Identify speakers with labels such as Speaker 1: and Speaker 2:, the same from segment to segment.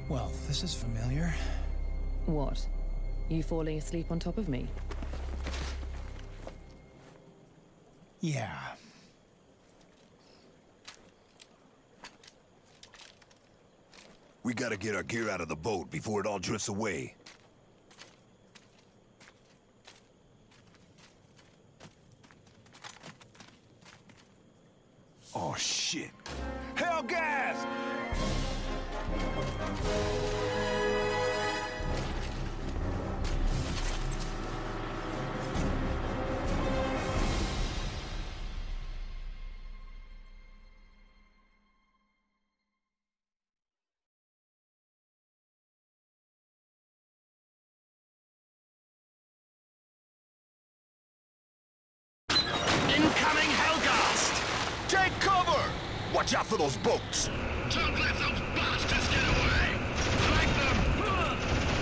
Speaker 1: Well, this is familiar.
Speaker 2: What? You falling asleep on top of me?
Speaker 1: Yeah.
Speaker 3: We gotta get our gear out of the boat before it all drifts away. Oh, shit. Hell gas! Incoming Hellgast! Take cover! Watch out for those boats!
Speaker 4: Don't let those bastards get away! Flank them!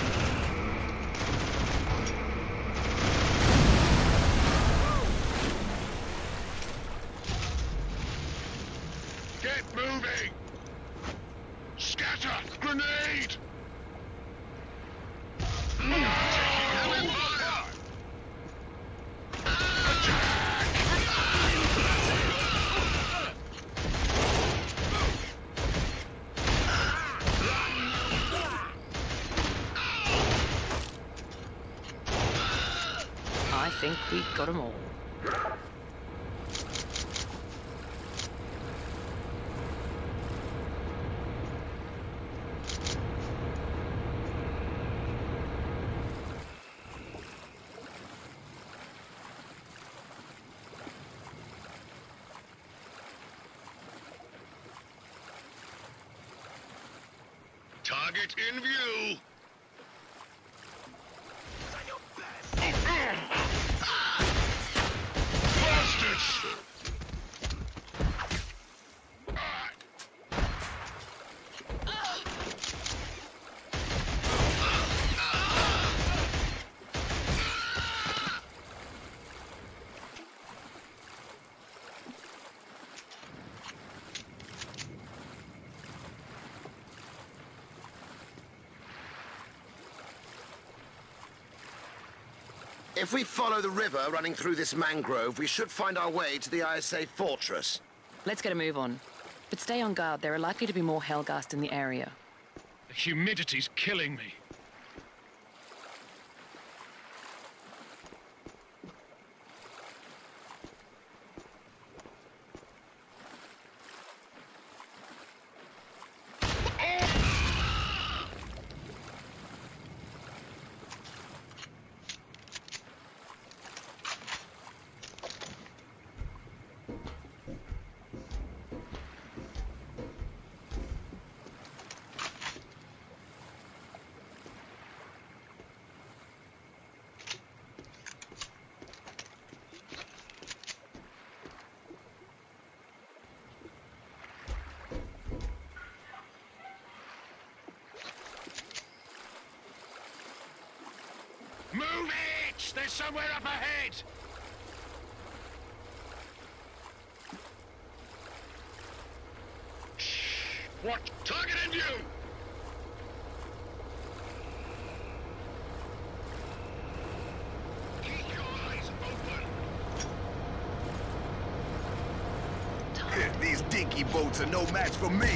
Speaker 4: Get moving! Scatter! Grenade! Taking heavy fire! Attack!
Speaker 2: I think we got them all.
Speaker 4: Target in view! Bastards!
Speaker 5: If we follow the river running through this mangrove, we should find our way to the ISA fortress.
Speaker 2: Let's get a move on. But stay on guard. There are likely to be more Hellgast in the area.
Speaker 4: The humidity's killing me. Move it! There's somewhere up ahead! Shh! What? Target in view! Keep your eyes open!
Speaker 3: These dinky boats are no match for me!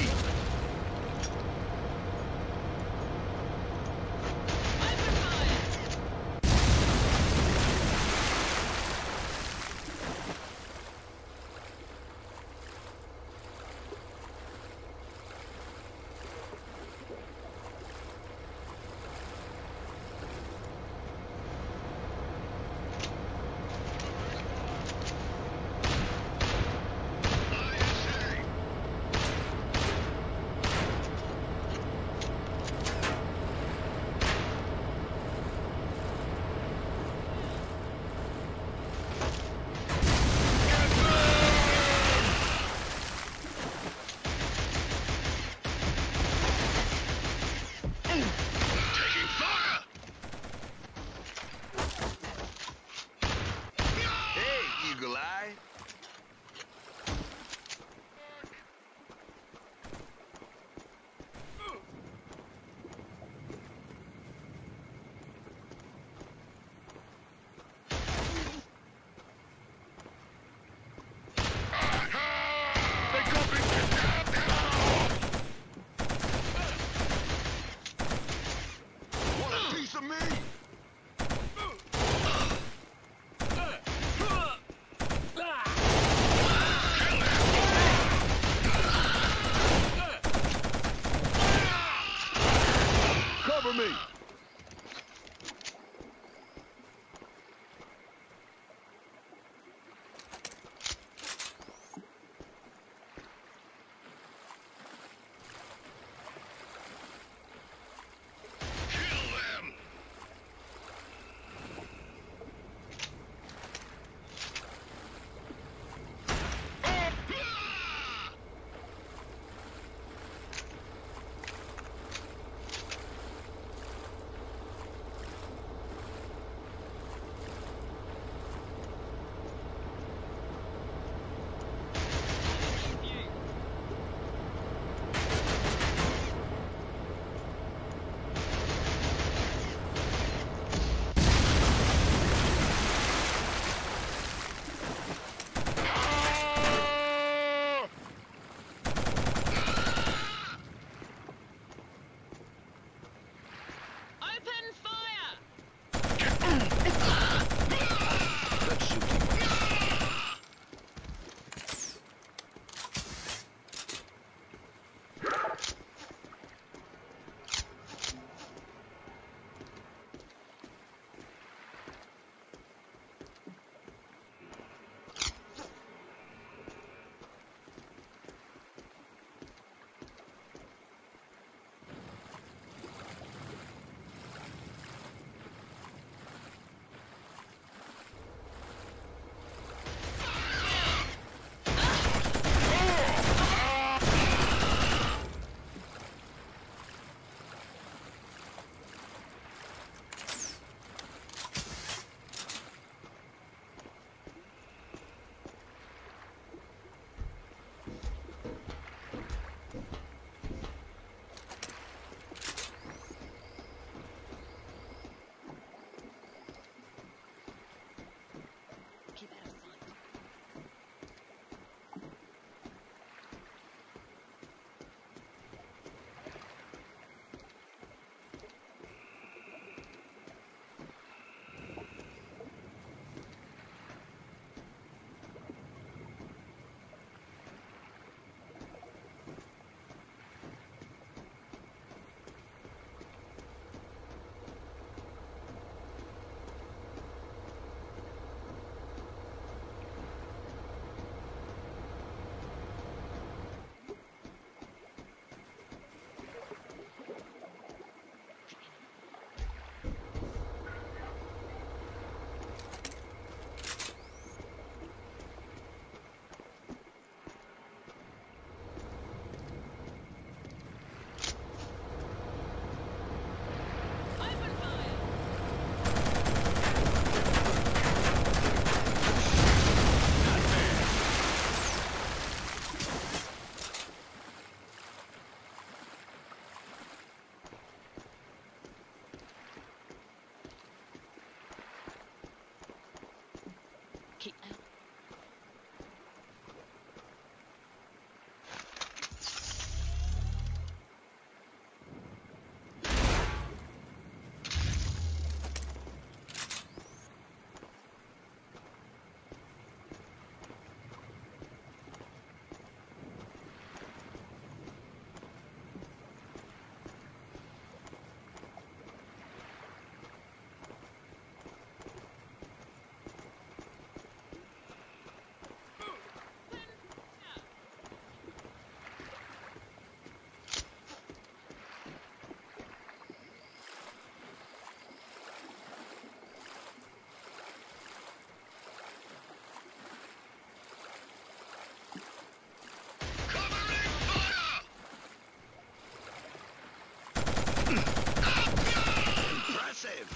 Speaker 5: Impressive.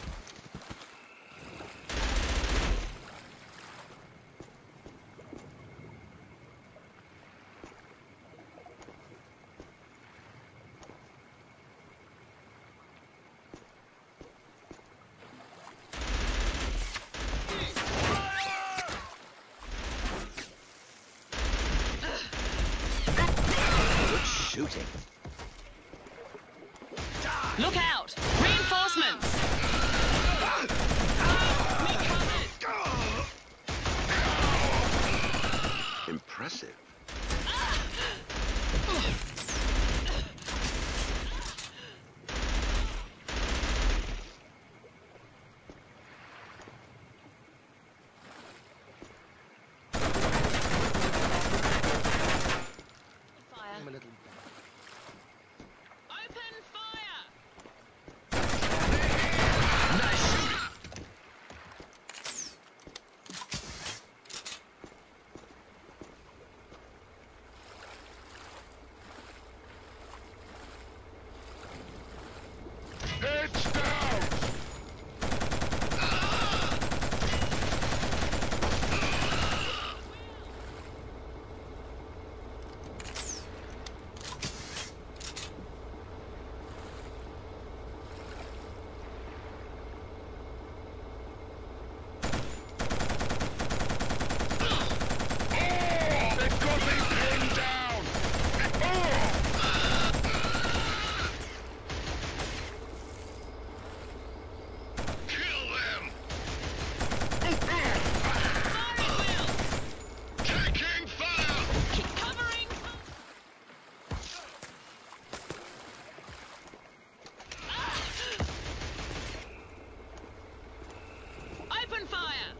Speaker 5: Good shooting.
Speaker 2: Look out! Reinforcements!
Speaker 5: Impressive.
Speaker 2: Fire. Open fire!
Speaker 3: Nice shooting.
Speaker 4: Heads down! Oh! They've got me pinned down! Oh! Kill them! Taking fire!
Speaker 2: Covering! Open fire!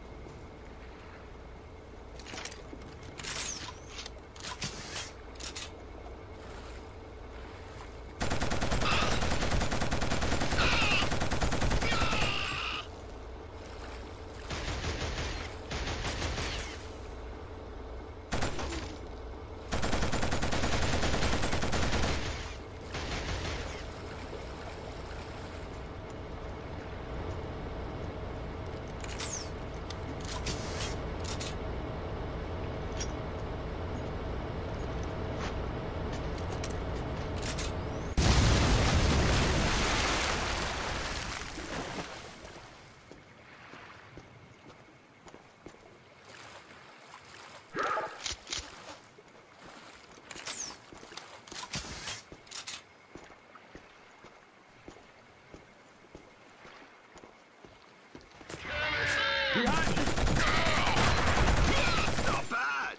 Speaker 5: Not bad.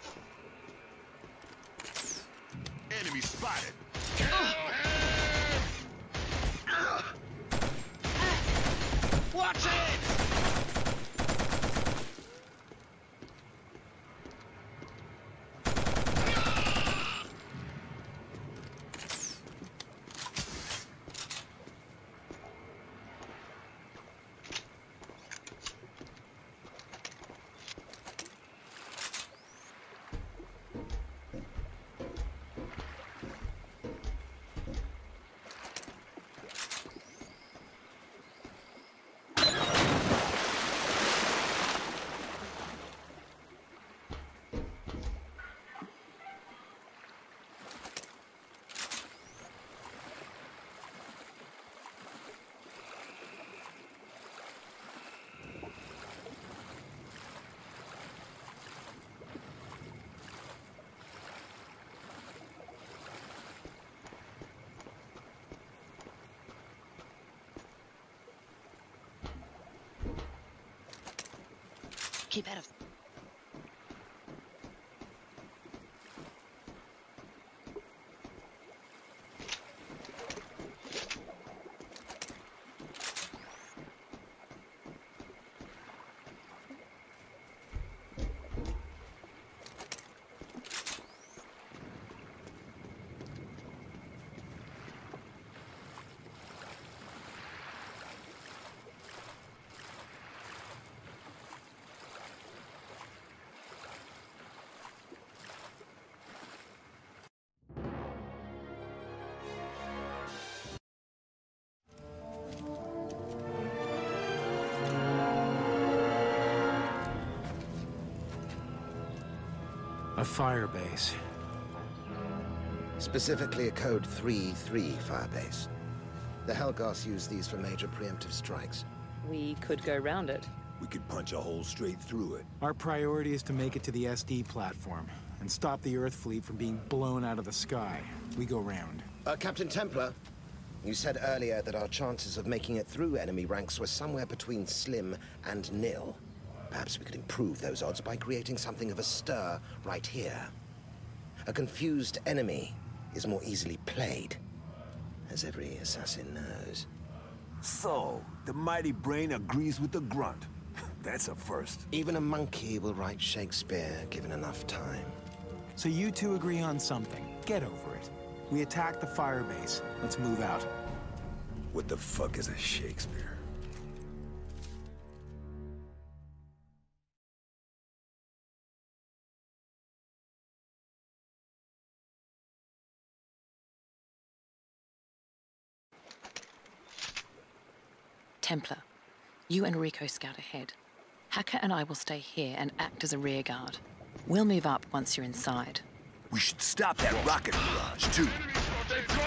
Speaker 3: Enemy spotted.
Speaker 5: Watch it!
Speaker 2: Keep out of...
Speaker 1: A firebase.
Speaker 5: Specifically a Code 3-3 firebase. The Helghast use these for major preemptive strikes.
Speaker 6: We could go round it.
Speaker 7: We could punch a hole straight through it.
Speaker 1: Our priority is to make it to the SD platform and stop the Earth fleet from being blown out of the sky. We go round.
Speaker 5: Captain Templar, you said earlier that our chances of making it through enemy ranks were somewhere between slim and nil. Perhaps we could improve those odds by creating something of a stir right here. A confused enemy is more easily played, as every assassin knows.
Speaker 7: So, the mighty brain agrees with the grunt. That's a first.
Speaker 5: Even a monkey will write Shakespeare, given enough time.
Speaker 1: So you two agree on something. Get over it. We attack the firebase. Let's move out.
Speaker 7: What the fuck is a Shakespeare?
Speaker 2: Templar, you and Rico scout ahead. Hacker and I will stay here and act as a rear guard. We'll move up once you're inside.
Speaker 3: We should stop that rocket barrage, too.
Speaker 4: They've got...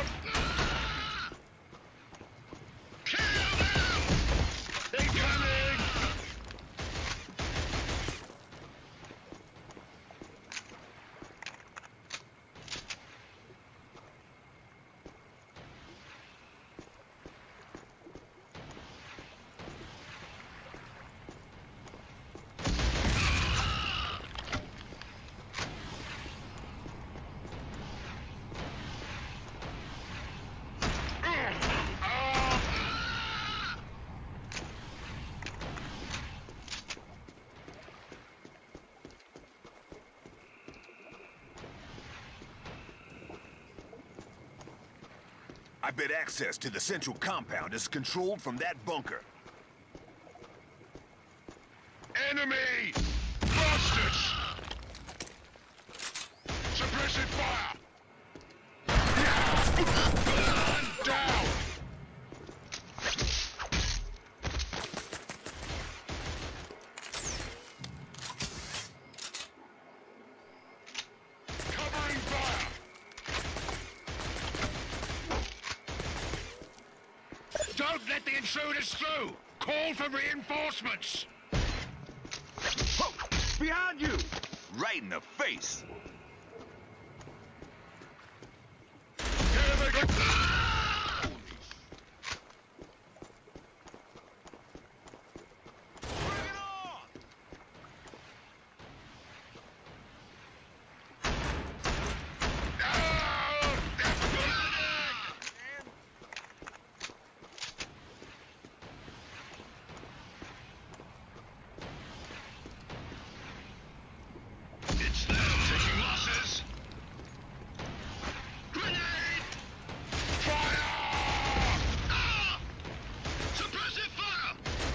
Speaker 4: Kill them! Incoming!
Speaker 3: I bet access to the central compound is controlled from that bunker.
Speaker 4: Enemy! Bastards! Suppressive fire! Burn down! Covering fire! Don't let the intruders through! Call for reinforcements!
Speaker 3: Behind you! Right in the face!
Speaker 4: Here they go!
Speaker 3: Bring it on!
Speaker 4: It's them taking losses! Grenade! Fire! Ah! Suppressive fire!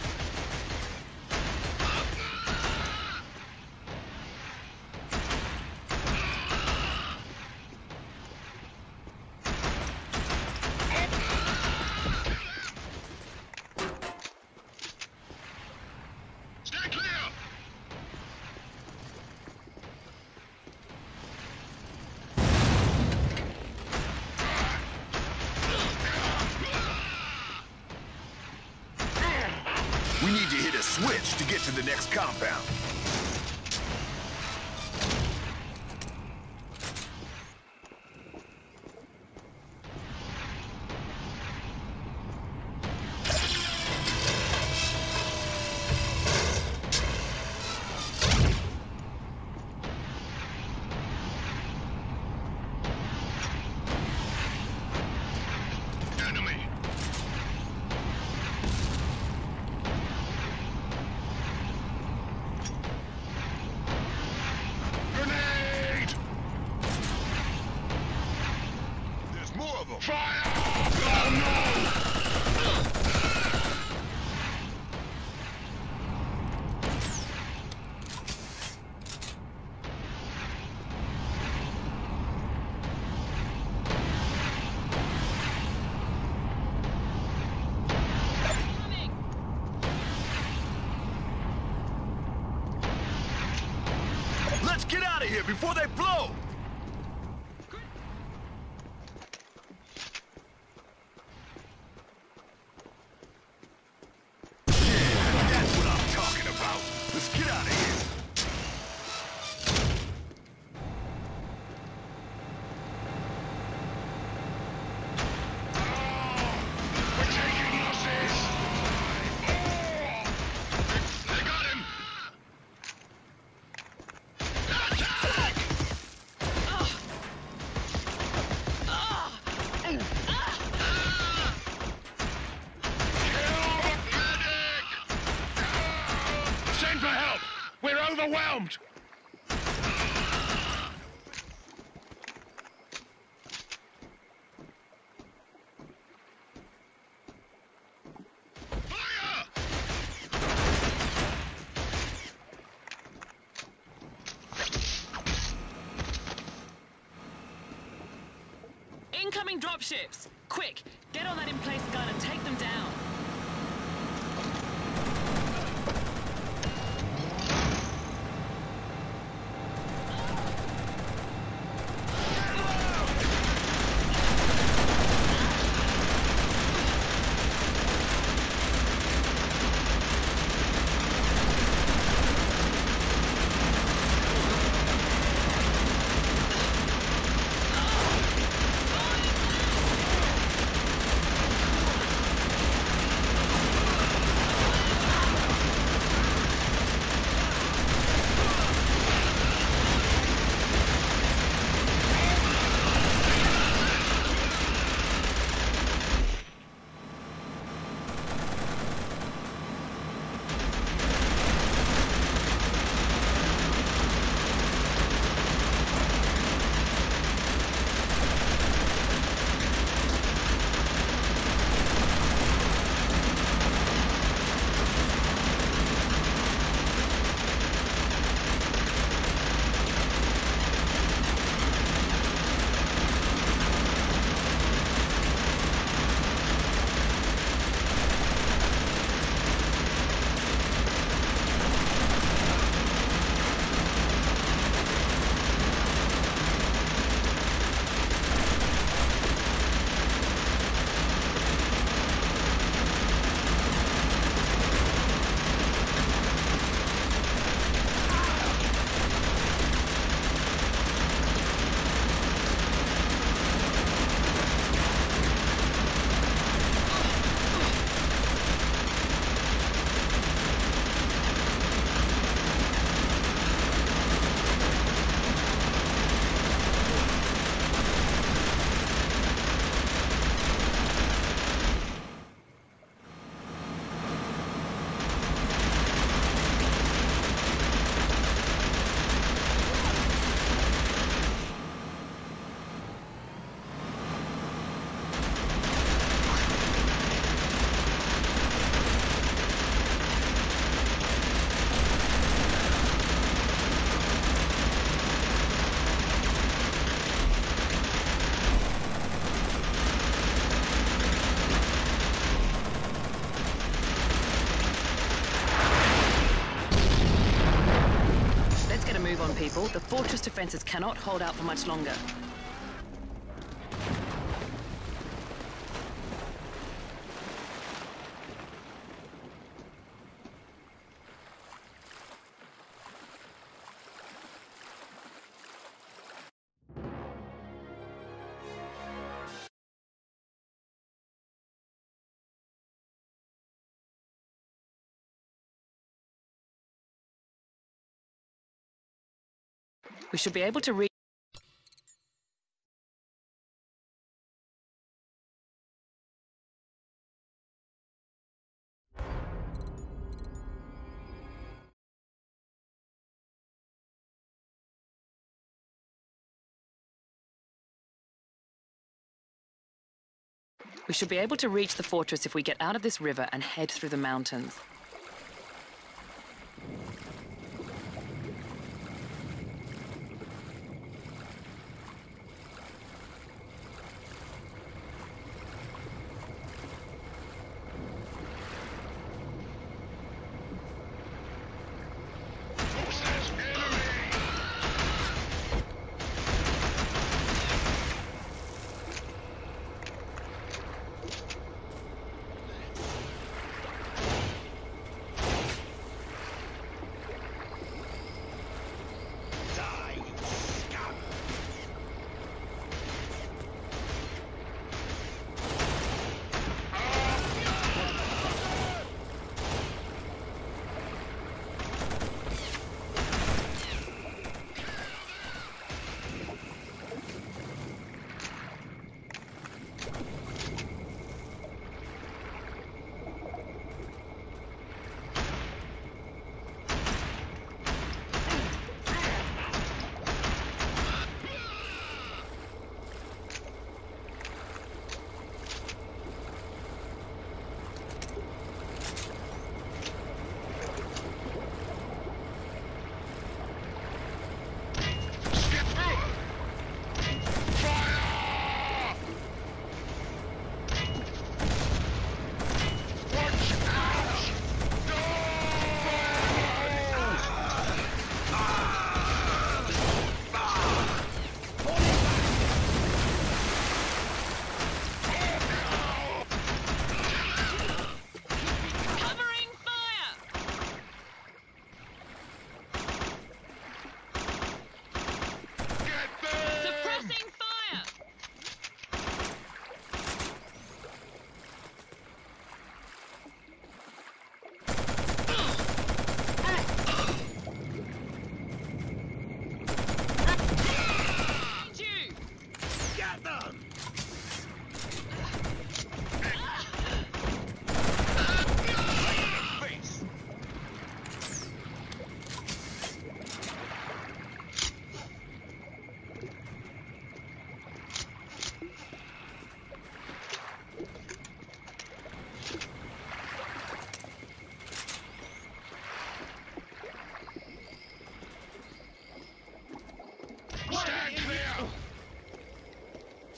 Speaker 4: Stay clear!
Speaker 3: We need to hit a switch to get to the next compound.
Speaker 4: Enemy! Grenade!
Speaker 3: There's more of them.
Speaker 4: Fire! Oh no!
Speaker 3: Let's get out of here before they blow! Yeah, that's what I'm talking about. Let's get out of here.
Speaker 4: We're taking losses! They got him! Attack! Kill the medic! Send for help! We're overwhelmed! Fire!
Speaker 2: Incoming dropships! Quick, get on that in-place gun and take them down. People, the fortress defenses cannot hold out for much longer. We should be able to reach. We should be able to reach the fortress if we get out of this river and head through the mountains.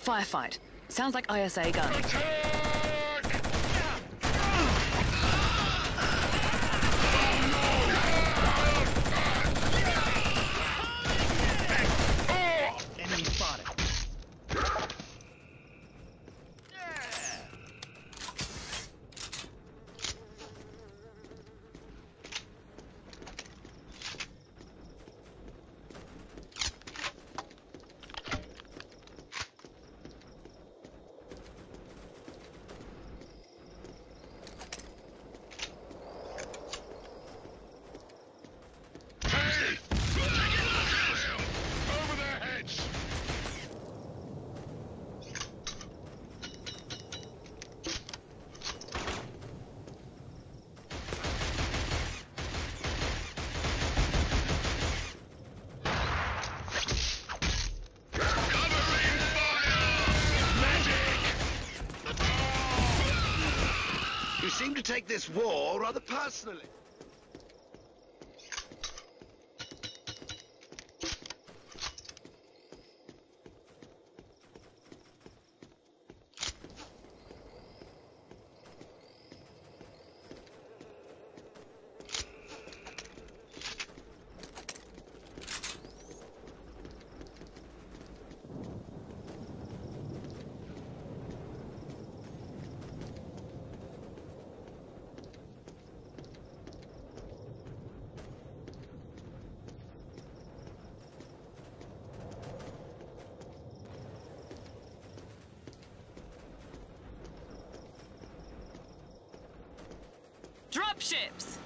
Speaker 2: Firefight. Sounds like ISA gun.
Speaker 4: Enemy spotted.
Speaker 3: You seem to take this war rather personally.
Speaker 2: Dropships!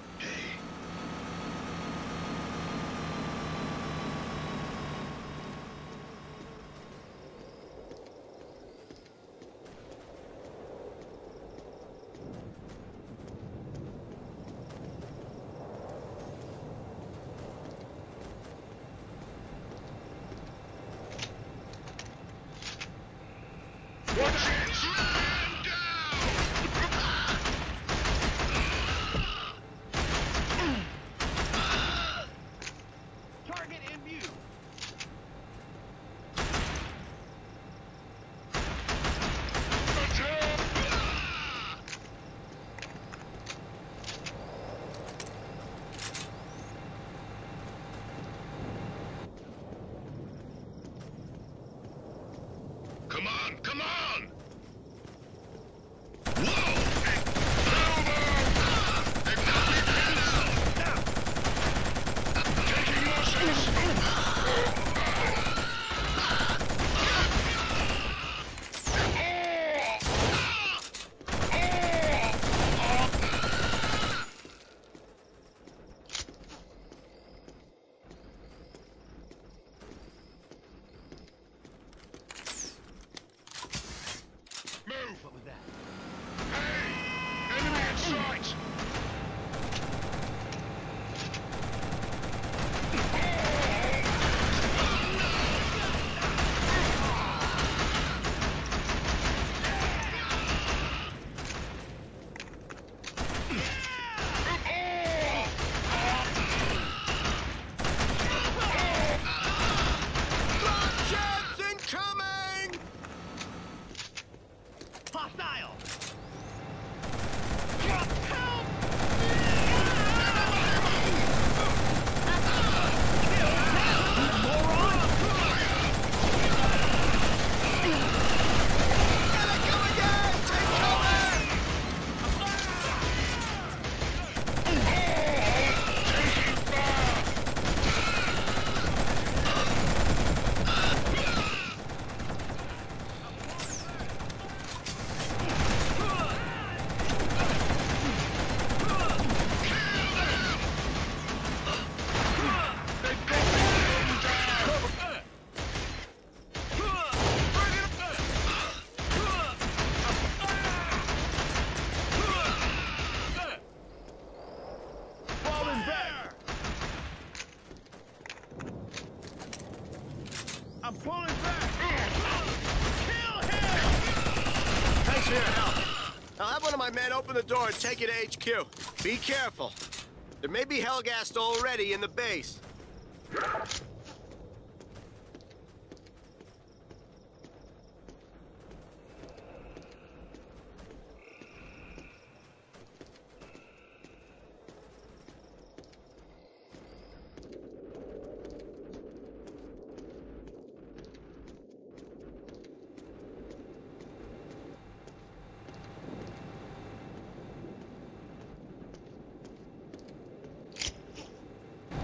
Speaker 4: Come on, come on!
Speaker 3: What was that? Hey! Enemy in sight!
Speaker 4: Hostile! I'm pulling back! Kill him!
Speaker 8: Thanks for your help. I'll have one of my men open the door and take you to HQ. Be careful. There may be Hellgast already in the base.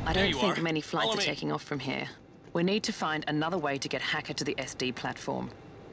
Speaker 2: I
Speaker 4: There
Speaker 2: don't
Speaker 4: you
Speaker 2: think
Speaker 4: are.
Speaker 2: many flights
Speaker 4: Follow
Speaker 2: are
Speaker 4: me.
Speaker 2: taking off from here. We need to find another way to get Hacker to the SD platform.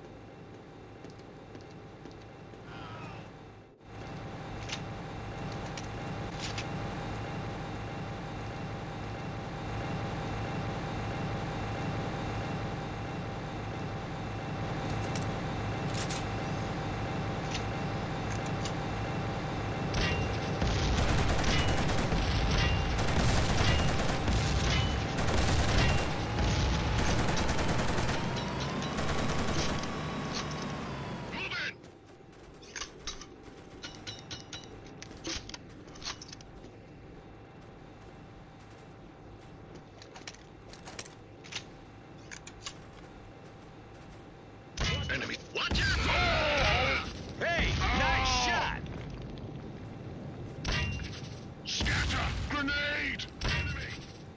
Speaker 4: Enemy. Watch out! Hey, nice shot! Scatter! Grenade! Enemy!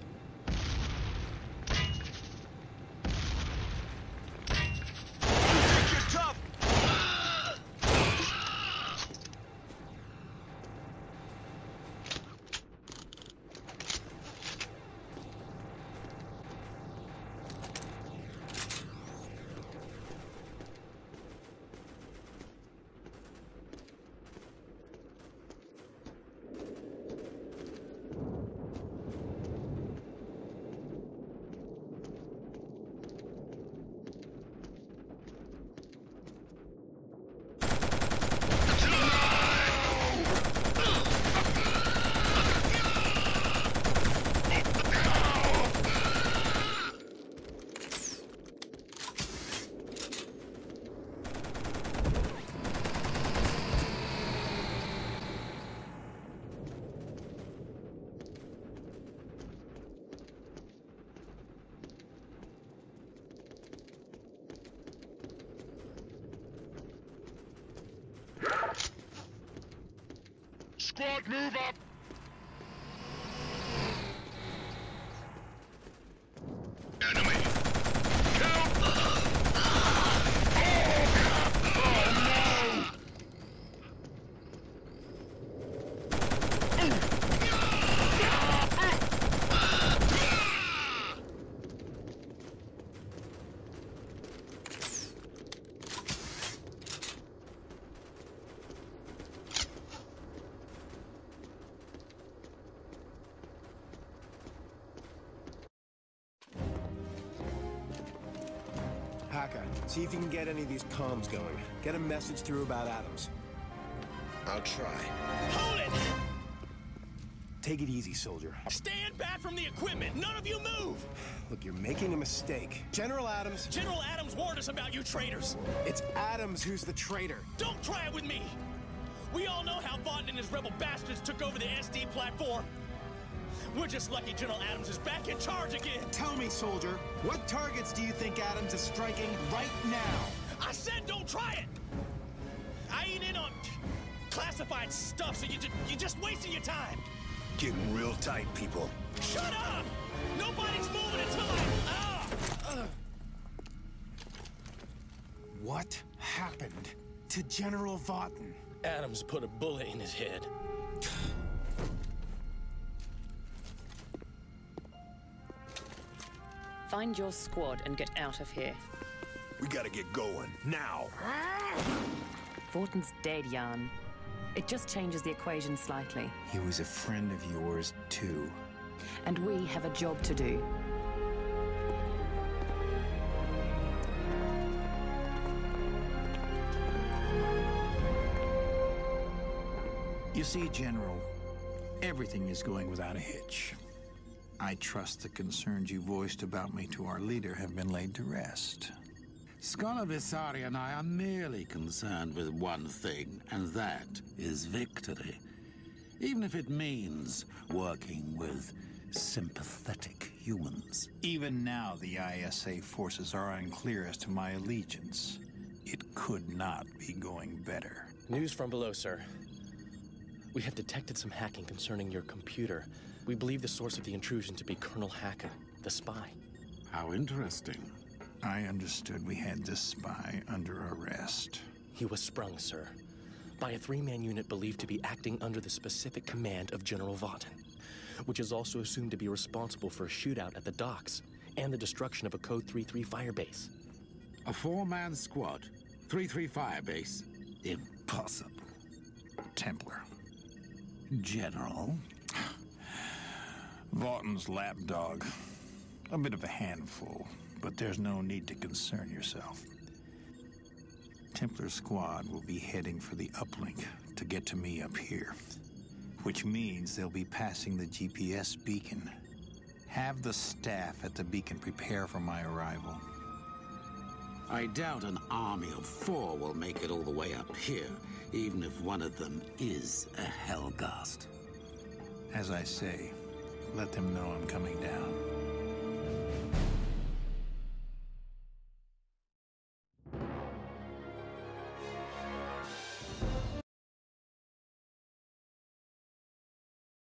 Speaker 7: Think you're tough?
Speaker 4: Squad, move up! Enemy! Help! Oh, no!
Speaker 1: Hacker, see if you can get any of these comms going. Get a message through about Adams.
Speaker 5: I'll try.
Speaker 9: Hold it!
Speaker 1: Take it easy, soldier.
Speaker 9: Stand back from the equipment! None of you move!
Speaker 1: Look, you're making a mistake. General Adams...
Speaker 9: General Adams warned us about you traitors!
Speaker 1: It's Adams who's the traitor.
Speaker 9: Don't try it with me! We all know how Vaughn and his rebel bastards took over the SD platform. We're just lucky General Adams is back in charge again.
Speaker 1: Tell me, soldier, what targets do you think Adams is striking right now?
Speaker 9: I said don't try it! I ain't in on classified stuff, so you're just wasting your time.
Speaker 7: Getting real tight, people.
Speaker 9: Shut up! Nobody's moving until I...
Speaker 1: What happened to General Vaughn?
Speaker 9: Adams put a bullet in his head.
Speaker 6: Find your squad and get out of here.
Speaker 7: We gotta get going, now.
Speaker 2: Vorten's dead, Jan. It just changes the equation slightly.
Speaker 1: He was a friend of yours, too.
Speaker 2: And we have a job to do.
Speaker 10: You see, General, everything is going without a hitch. I trust the concerns you voiced about me to our leader have been laid to rest.
Speaker 11: Scholar Visari and I are merely concerned with one thing, and that is victory. Even if it means working with sympathetic humans.
Speaker 10: Even now, the ISA forces are unclear as to my allegiance. It could not be going better.
Speaker 9: News from below, sir. We have detected some hacking concerning your computer. We believe the source of the intrusion to be Colonel Hacker, the spy.
Speaker 11: How interesting.
Speaker 10: I understood we had this spy under arrest.
Speaker 9: He was sprung, sir, by a 3-man unit believed to be acting under the specific command of General Vaughn.
Speaker 12: which is also assumed to be responsible for a shootout at the docks and the destruction of a Code 3-3 firebase.
Speaker 11: A 4-man squad, 3-3 firebase. Impossible.
Speaker 10: Templar.
Speaker 11: General?
Speaker 10: Vaughton's lapdog. A bit of a handful, but there's no need to concern yourself. Templar squad will be heading for the uplink to get to me up here, which means they'll be passing the GPS beacon. Have the staff at the beacon prepare for my arrival.
Speaker 11: I doubt an army of 4 will make it all the way up here, even if one of them is a Helghast.
Speaker 10: As I say, let them know I'm coming down.